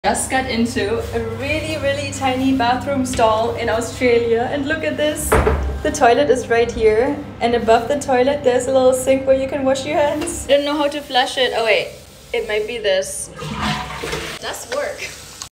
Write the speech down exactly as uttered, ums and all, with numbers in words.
Just got into a really really tiny bathroom stall in Australia, and look at this. The toilet is right here, and above the toilet there's a little sink where you can wash your hands. I don't know how to flush it. Oh wait, it might be this. It does work.